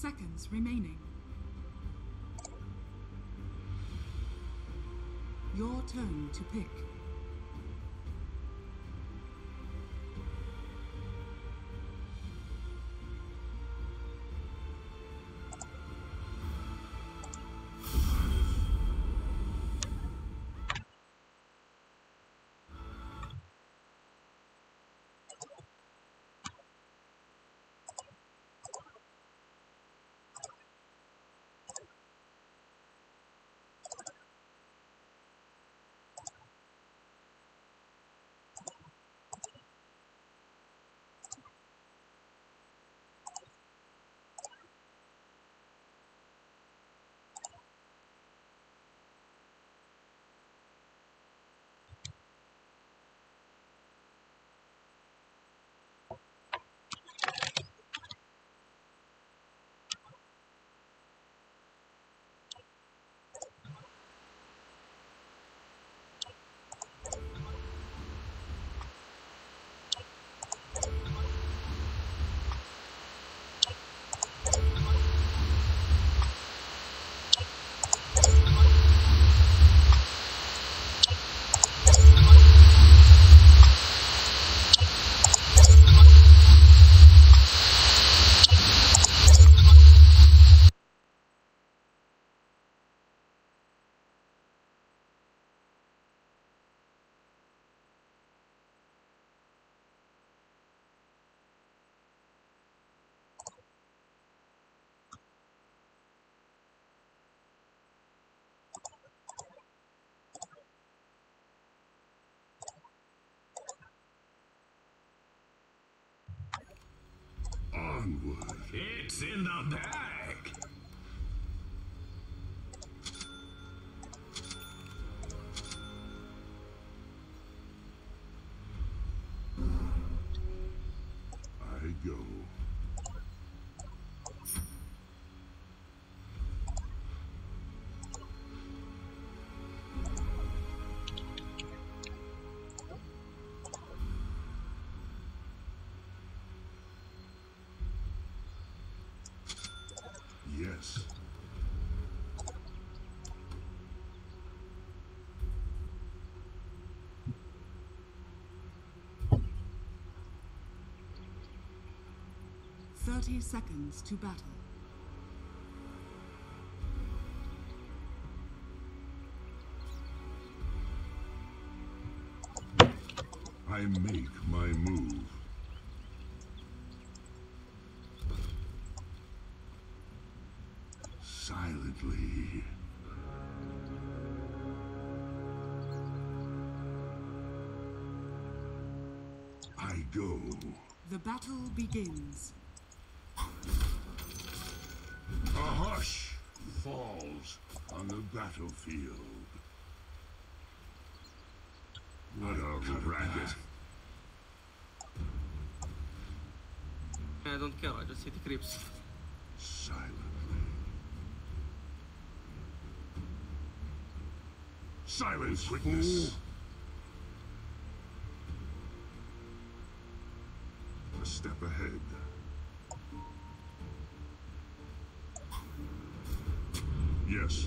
seconds remaining. Your turn to pick. Onward. It's in the bag. I go. Yes. Thirty seconds to battle. I make my move. Silently. I go. The battle begins. A hush falls on the battlefield. What a racket. I don't care, I just hit the creeps. Silently. Silence, witness. A step ahead. Yes.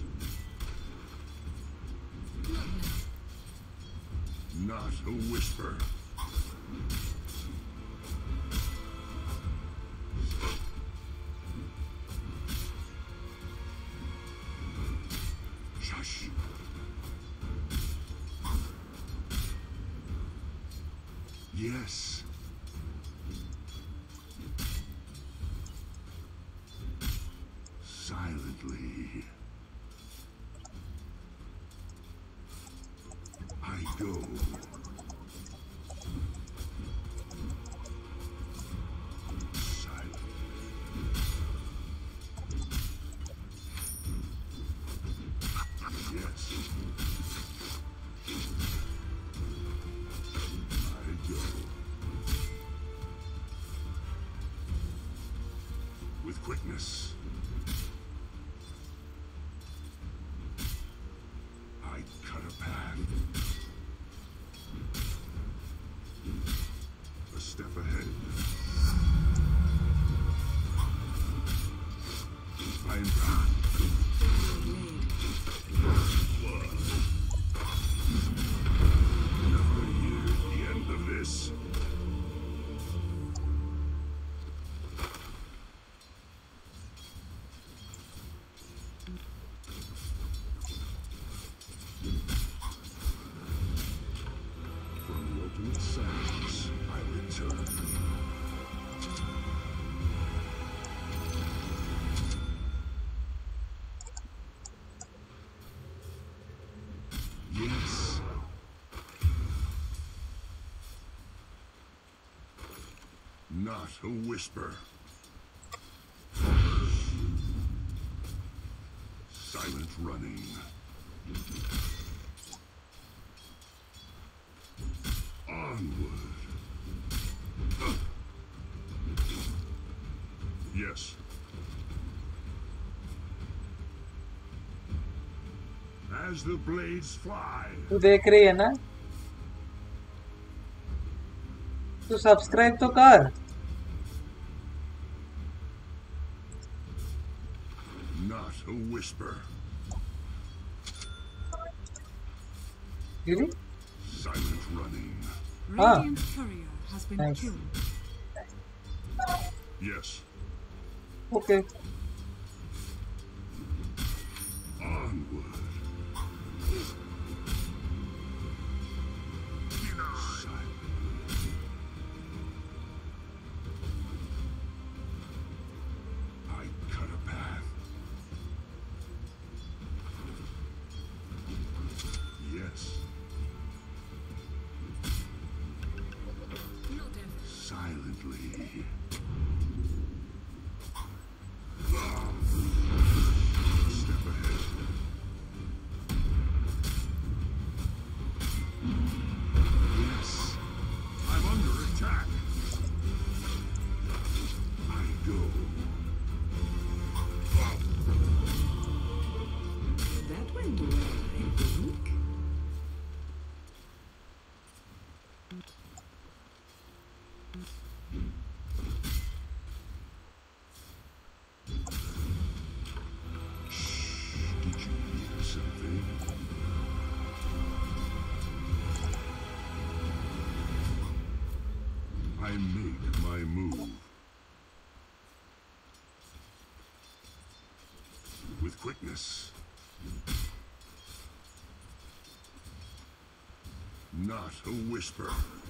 Not a whisper. Shush. Yes. Silently. I go. Silently. Yes. I go. With quickness. I cut a path. A step ahead. Not a whisper. Silent running. Onward. Yes. As the blades fly. तू देख रही है ना? तू subscribe तो कर. Not a whisper. Really? Silent running. Radiant courier has been Nice. killed. Yes. Okay. Onward. Silent. I cut a path. Yes. Silently. Step ahead. Yes. I'm under attack. I go. That went well, I think. Did you hear something? I make my move. With quickness. Not a whisper.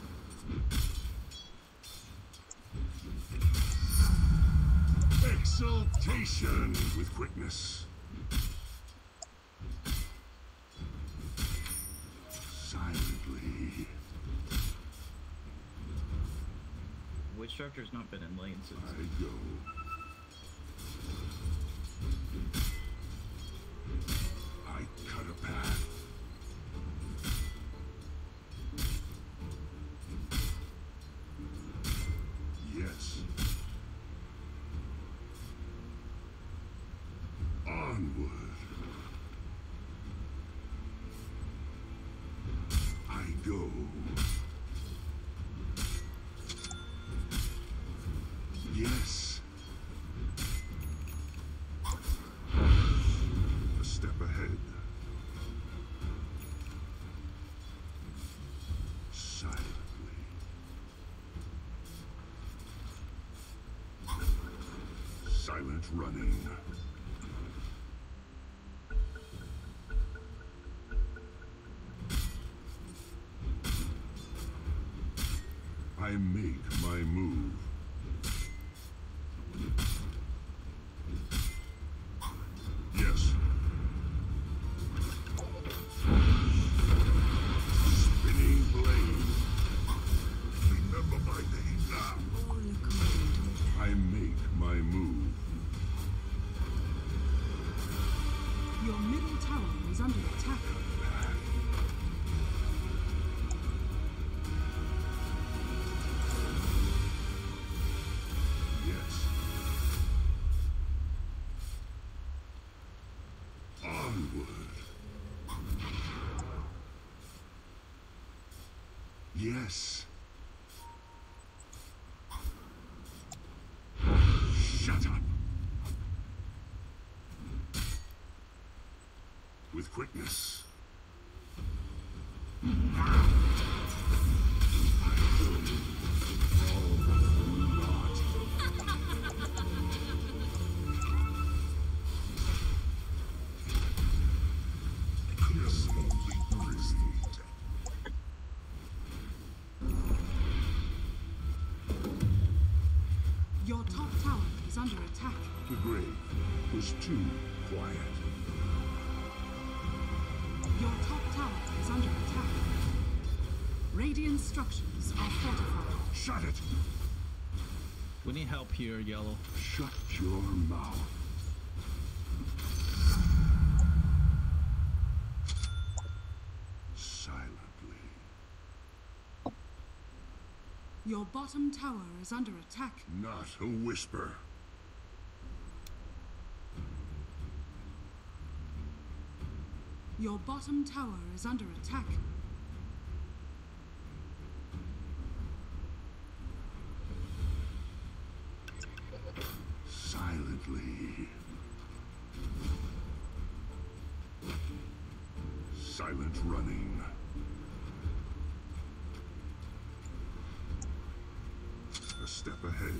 Exaltation with quickness. Silently. Witch Structure's not been in lane since. I go. I cut a path. Yes. Onward. I go. Yes. A step ahead. Silently. Silent running. I make my move. Yes. Spinning blade. Remember my name now. All according to I make my move. your middle tower is under attack. Yes. Onward. Yes. Shut up. With quickness. Your top tower is under attack. The grave was too quiet. Your top tower is under attack. Radiant structures are fortified. Shut it! We need help here, Yellow. Shut your mouth. Silently. Your bottom tower is under attack. Not a whisper. Your bottom tower is under attack. Silently. Silent running. A step ahead.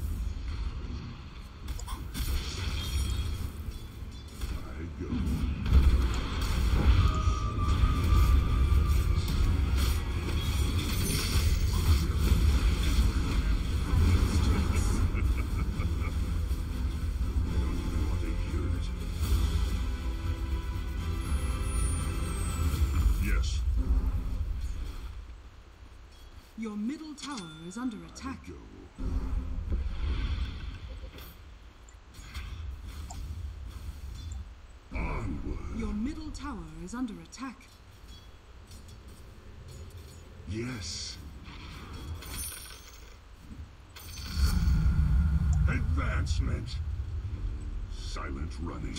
I go. Yes. Your middle tower is under attack. Go. Onward. Your middle tower is under attack. Yes. Advancement. Silent running.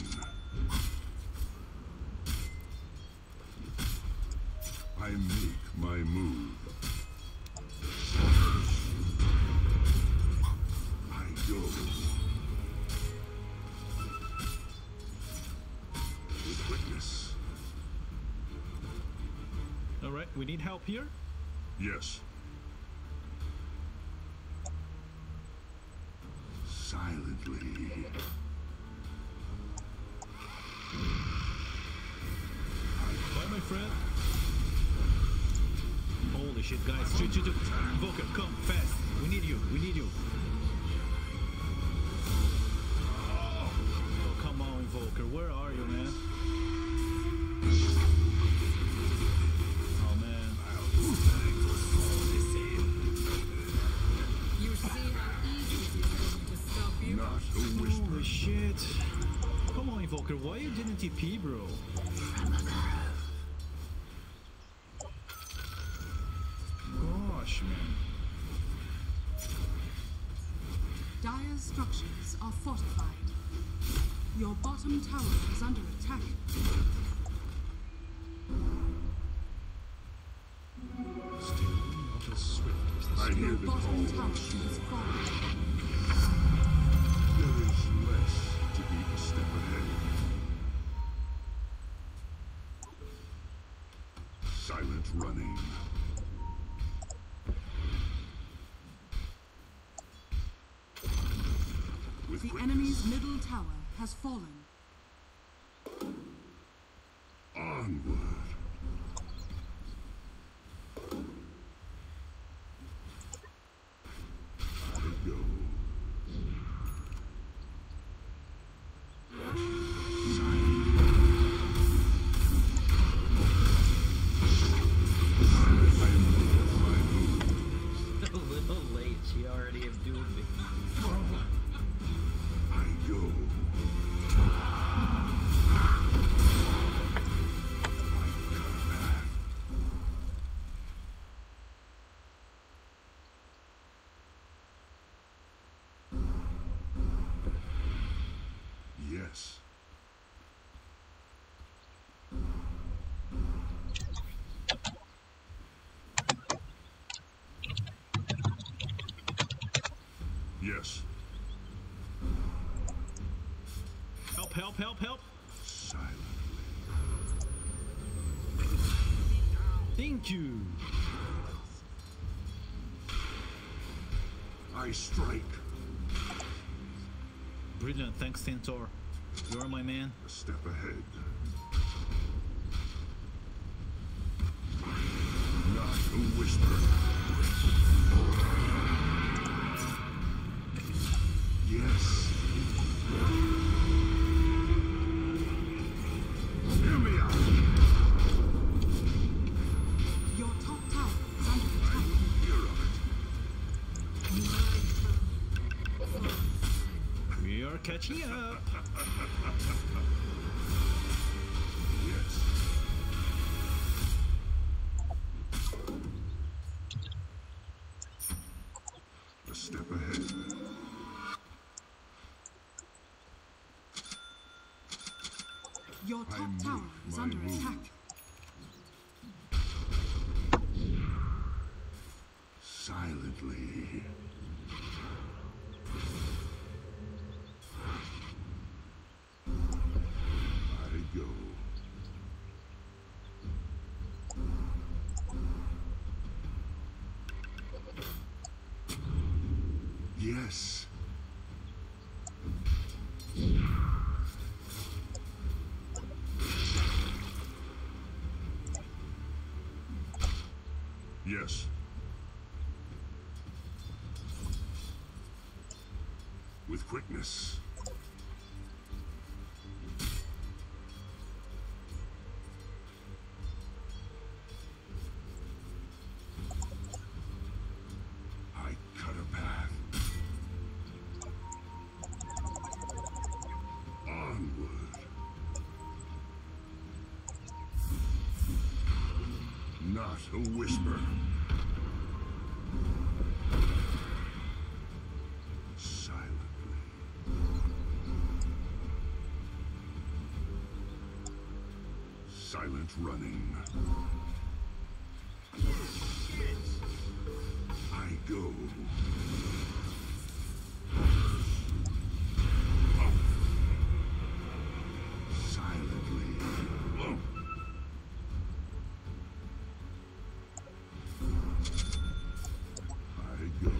I make my move. I go. With witness. Alright, we need help here. Yes. Silently. Bye, my friend. Holy shit, guys. Invoker, come, fast. We need you, we need you. Oh, come on, Invoker. Where are you, man? Oh, man. You see how easy it is for me to stop you? Not a whisper. Holy shit. Come on, Invoker. Why you didn't TP, bro? Gosh, man. Dire's structures are fortified. Your bottom tower is under attack. Still not as swift as the I hear Your the bottom call tower of smoke. is falling. There is less to be a step ahead. Silent running. With The quickness. enemy's middle tower has fallen. Onward. I go. A little late. She already have doomed me. I go. Yes. Yes. Help, help, help, help. Silently. Thank you. I strike. Brilliant. Thanks, Centaur. You're my man. A step ahead. Not a whisper. Yes. Hear me out. Your top tower is under attack. Hear of it. are catching up. Yes. A step ahead. Your top I tower make is my under move. attack. Silently. I go. Yes. Yes. With quickness. I cut a path. Onward. Not a whisper. Silently. Silent running. I go. Silently. I go.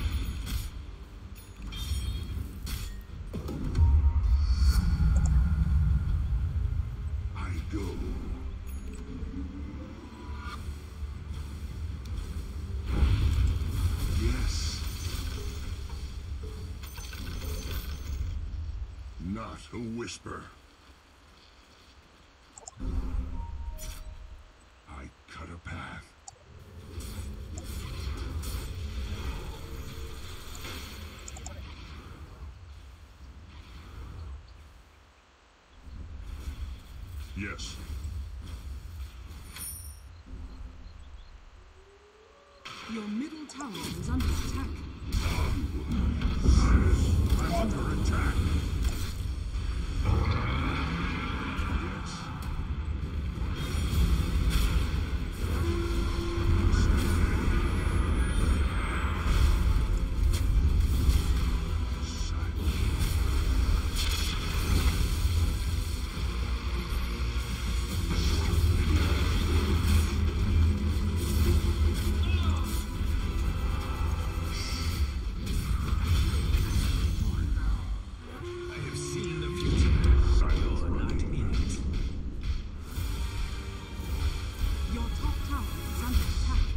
I go. Yes. Not a whisper. I cut a path. Yes. Your middle tower is under attack. I'm under attack. Yes. I have seen the future. Silence You're not in it. Your top tower is under attack.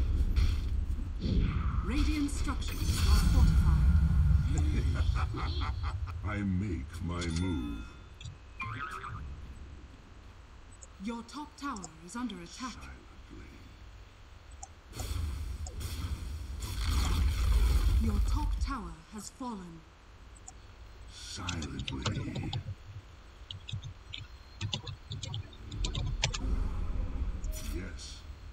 Radiant structures are fortified. I make my move. Your top tower is under attack. Silently. Your top tower has fallen. Silently. Yes.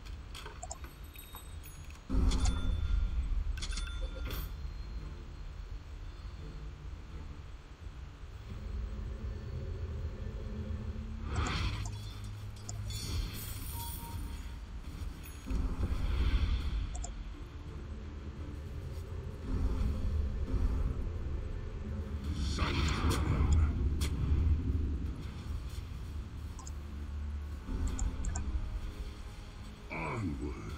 Silent running. Onward.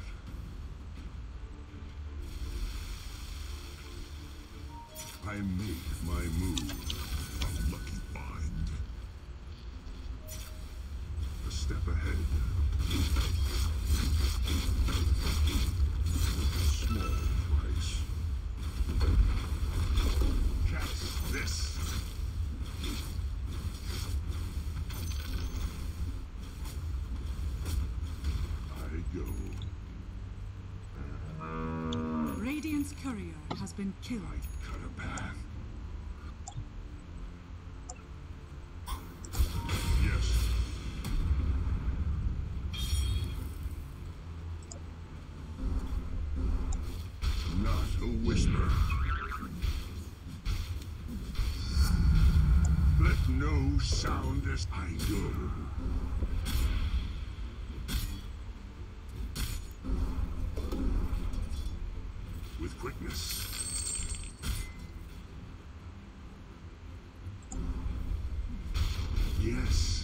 I make my move. A lucky find. A step ahead. Small price. Catch this. I go. Radiant's courier has been killed. I cut a path. Let no sound as I go. With quickness. Yes.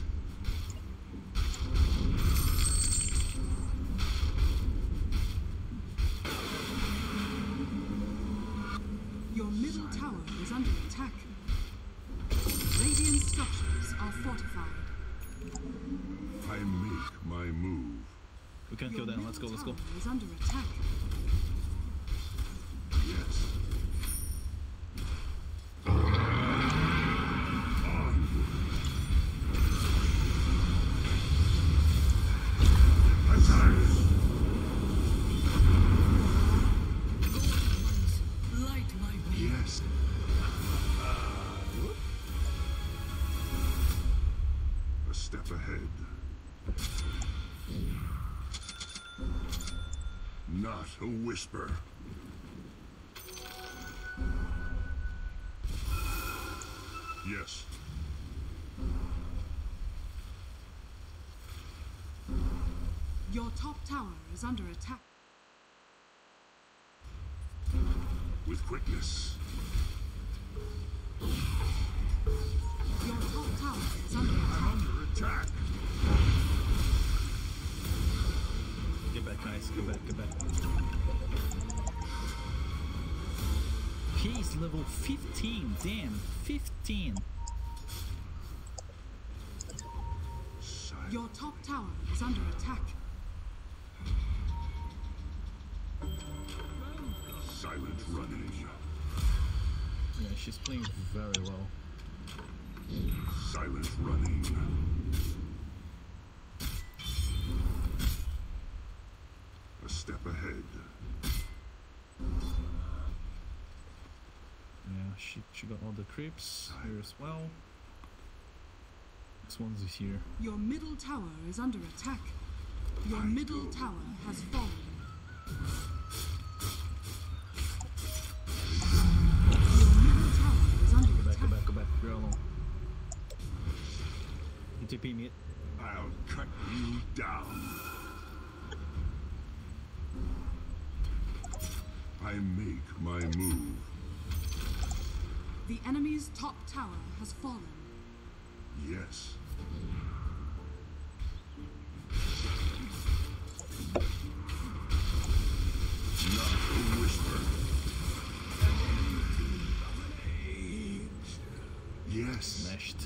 Your middle tower is under attack. Radiant structures are fortified. I make my move. We can kill Your them. Let's go. middle Let's go. tower is under attack. Yes. Light my way. Yes. A step ahead. Not a whisper. Yes. Your top tower is under attack. With quickness. Your top tower is under attack. Under attack. Get back, guys. Get back. Get back. He's level 15. Damn, 15. Your top tower is under attack. Silent running. Yeah, she's playing very well. Silent running. A step ahead. Yeah, she got all the creeps here as well. This one's here. Your middle tower is under attack. Your middle tower has fallen. Your middle tower is under Go back, attack. go back, go back. You're alone. You TP me it. I'll cut you down. I make my move. The enemy's top tower has fallen. Yes. Not a whisper. Yes. Smashed.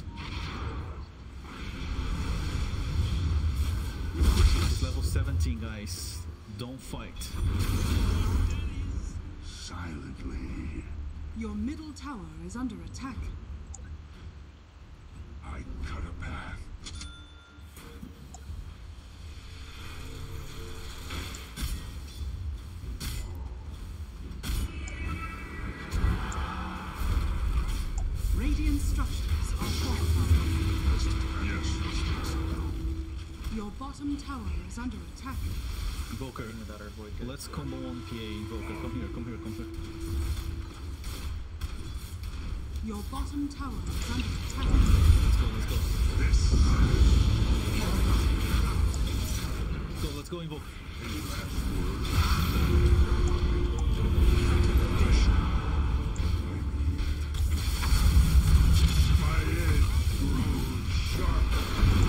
He's level 17, guys. Don't fight. Silently. Your middle tower is under attack. I cut a path. Radiant structures are fortified. Yes. Your bottom tower is under attack. Invoker. That our void guy. Let's combo on PA. Invoker. Come here, come here, come here. Your bottom tower is under attack. Let's go, let's go. This. Let's go, Invoke. My edge grows sharper.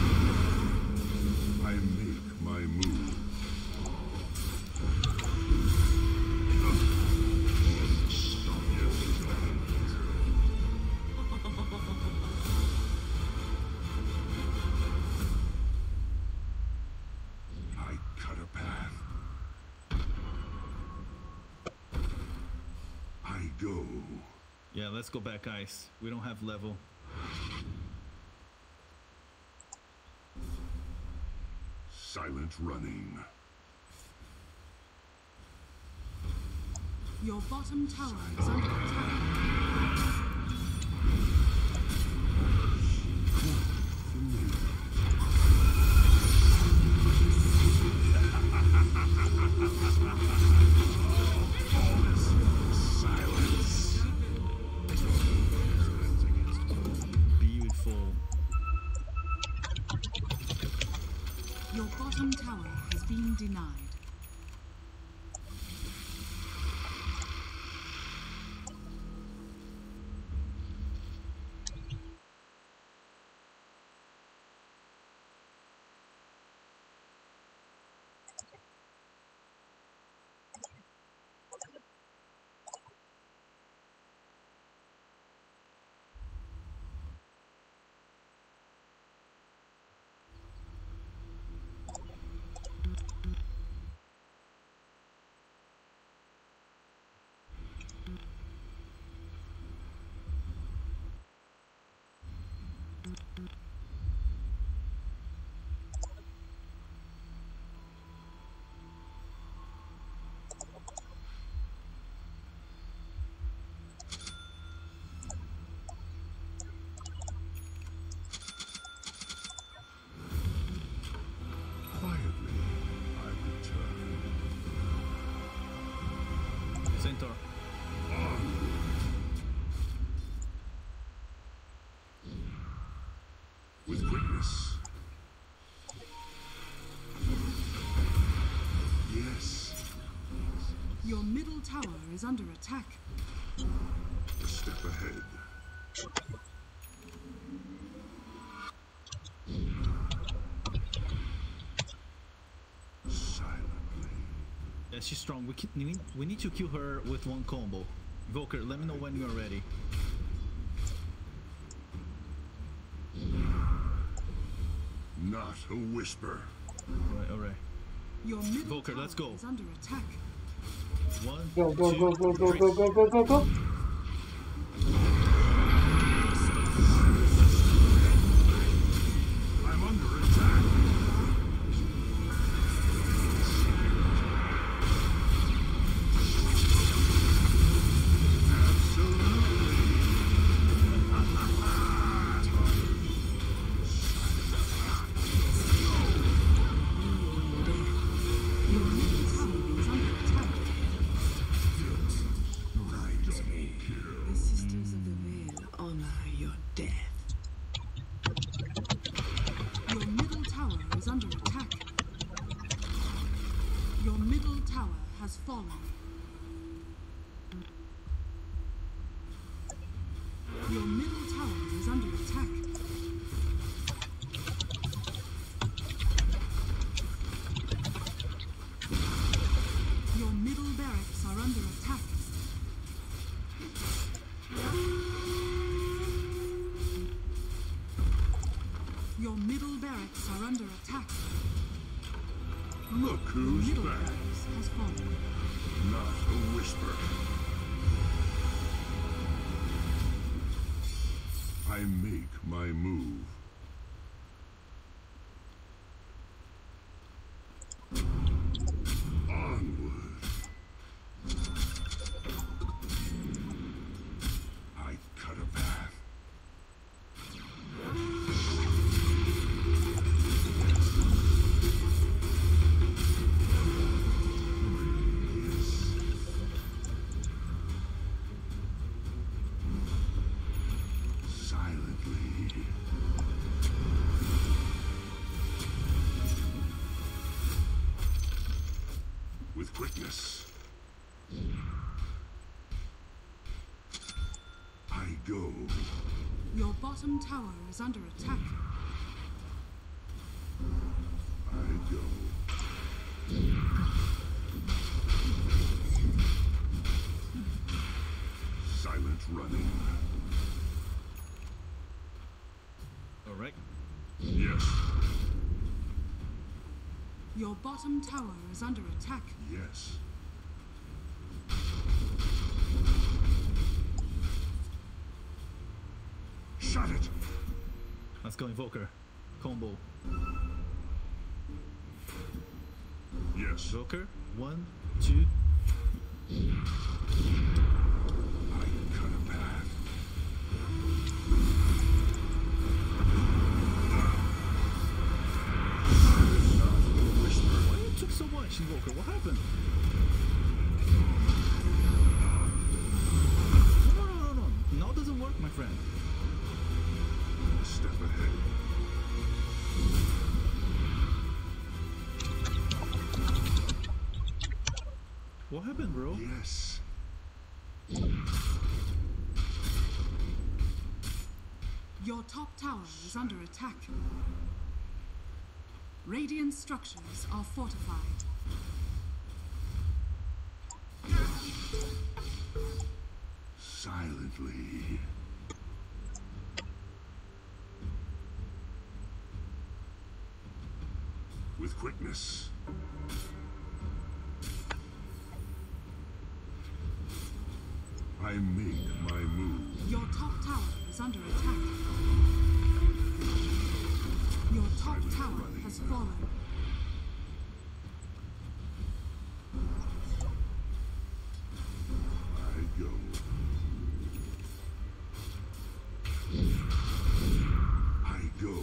I make my move. I cut a path. I go. Yeah, let's go back, guys. We don't have level. Silent running. Your bottom tower is under attack. Silence. Beautiful. denied. Quietly, I return. Centaur. With quickness. Yes. Your middle tower is under attack. A step ahead. Silently. Yeah, she's strong. We need to kill her with one combo. Volker, let me know when you're ready. Not a whisper. Alright. Your middle Volker, tower let's go. is under attack. One, Go, go, two, go, go, go, three. go, go, go, go, go. I'm under attack. Your middle tower is under attack. The Sisters of the Veil honor your death. Your middle tower is under attack. Your middle tower has fallen. Your middle tower is under attack. Your middle barracks are under attack. Your middle barracks are under attack. Look who's Middle back. barracks has fallen. Not a whisper. I make my move. Onward. I cut a path. Silently. With quickness. I go. Your bottom tower is under attack. I go. Silent running. Alright. Yes. Your bottom tower is under attack. Yes. Shut it. Let's go, Invoker. Combo. Yes. Joker. 1, 2. I cut a path. Why you took so much, Invoker? What happened? No. Now doesn't work, my friend. A step ahead. What happened, bro? Yes. Your top tower is under attack. Radiant structures are fortified. Silently. With quickness. I make my move. Your top tower is under attack. Your top tower has fallen. I go. I go.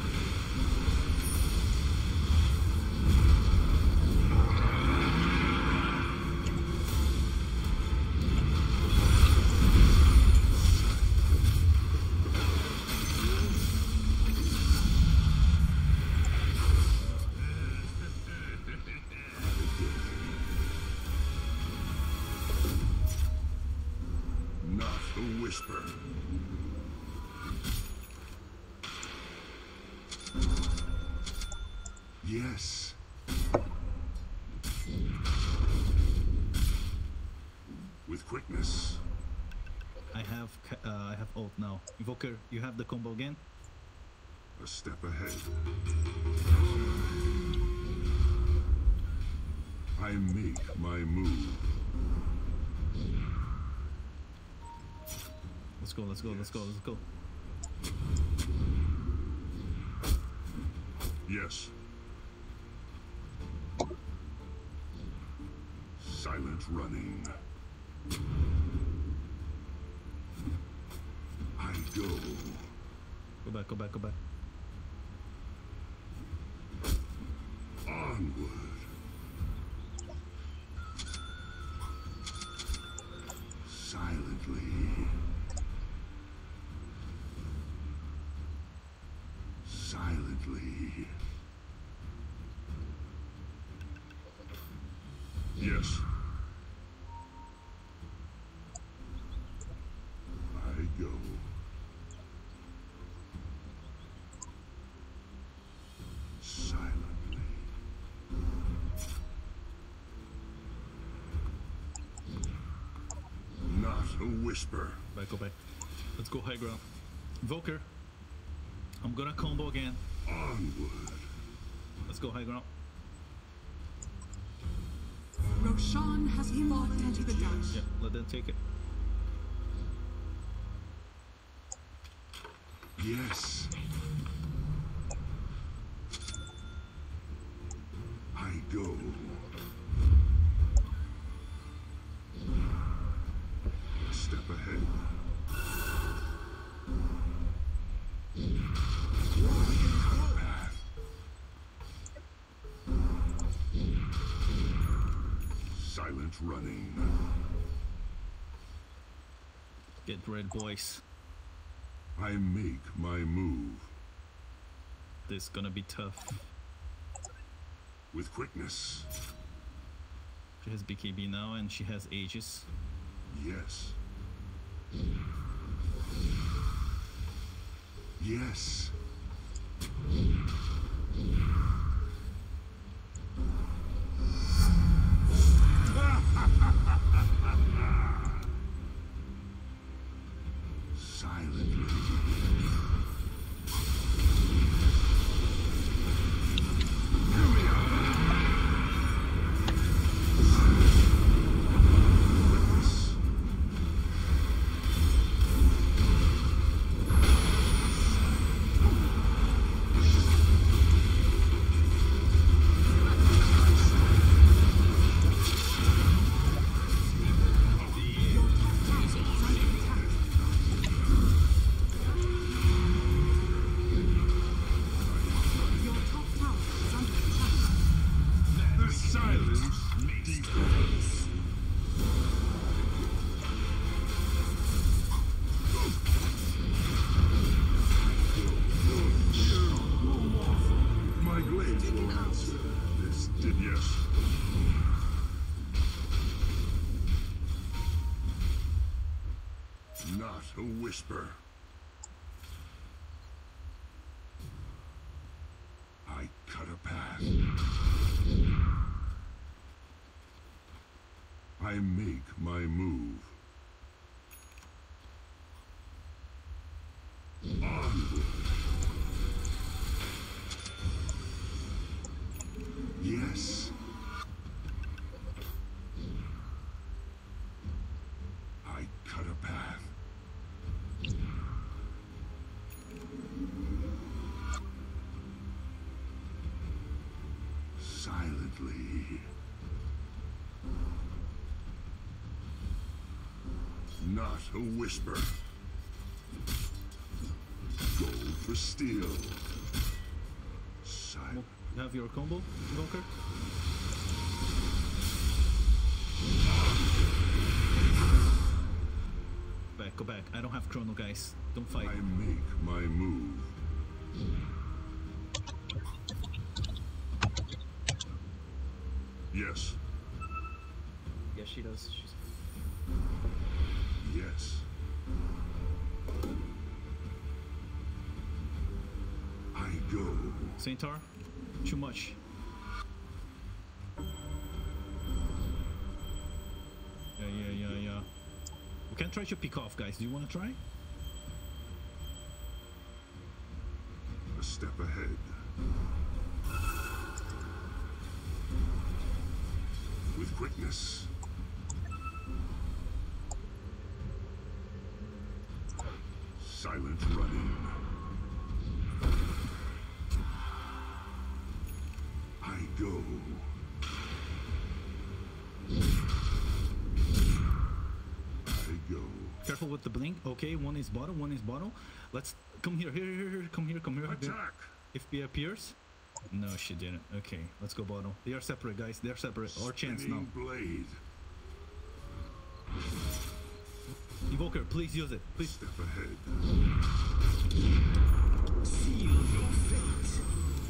Not a whisper. Yes. With quickness. I have ult now. Invoker, you have the combo again? A step ahead. I make my move. Let's go, let's go, let's go, let's go. Yes. Silent running. I go. Go back, go back, go back. Onward. Silently. Silently. Yes. I go. Silently. Not a whisper. Back, go back. Let's go high ground. Invoker, I'm gonna combo again. Onward. Let's go high ground. Roshan has fallen into the dust. Yeah, let them take it. Yes. I go. A step ahead. Silent running. Get red, boys. I make my move. This is gonna be tough. With quickness. She has BKB now and she has Aegis. Yes. Yes. Silently. Not a whisper. I cut a path. I make my move. Onward. Yes. I cut a path. Silently. Not a whisper. Gold for steel. Silent. You have your combo, Invoker? Go back. I don't have chrono, guys. Don't fight. I make my move. Yes. Yeah, she does. She's Yes. I go. Centaur? Too much. Yeah. We can try to pick off, guys. Do you want to try? A step ahead. With quickness. Silent running. I go. I go. Careful with the blink. Okay, one is bottom, one is bottom. Let's come here. Here. Come here. Attack. If he appears. No, she didn't. Okay, let's go bottom. They are separate, guys. They're separate. Our chance now. Spinning blade. Invoker, please use it. Please. Step ahead. Seal your fate.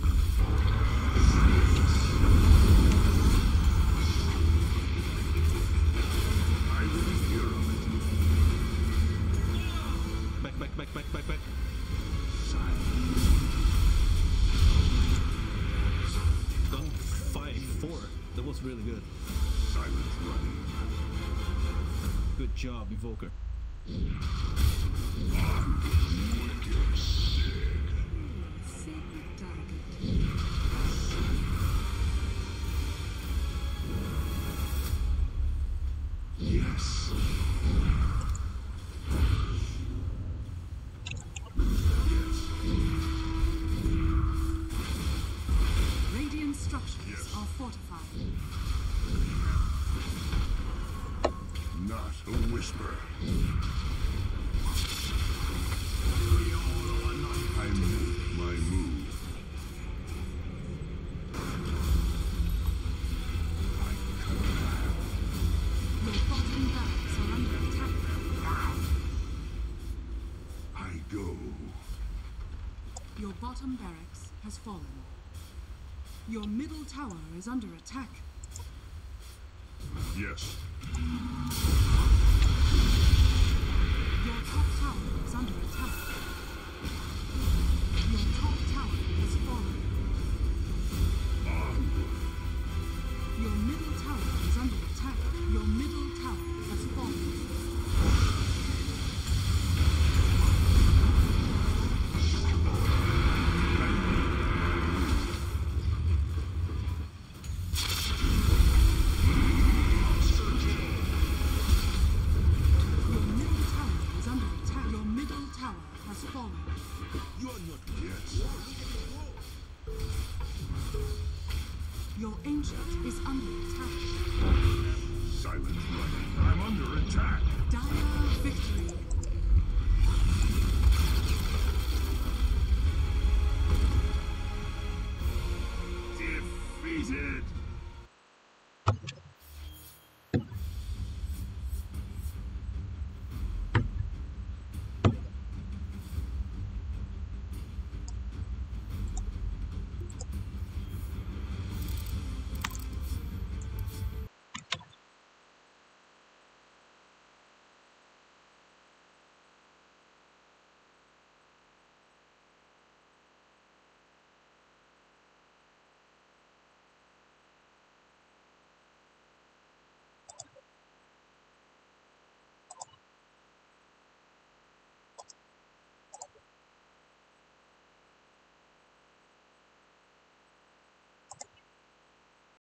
I will hear of it. Back. Silent. Got 5-4. That was really good. Silent running. Good job, Invoker. Sacred target. Yes. Radiant structures Yes. are fortified. Not a whisper. I make my move. I cut a path. Your bottom barracks are under attack. I go. Your bottom barracks has fallen. Your middle tower is under attack. Yes. Your top tower is under attack. Your top tower has fallen. Your middle tower is under attack. Your middle tower has fallen. Your middle tower is under attack. Your middle tower has fallen. Yes. Your ancient is under attack. Silent running. I'm under attack. Dire victory.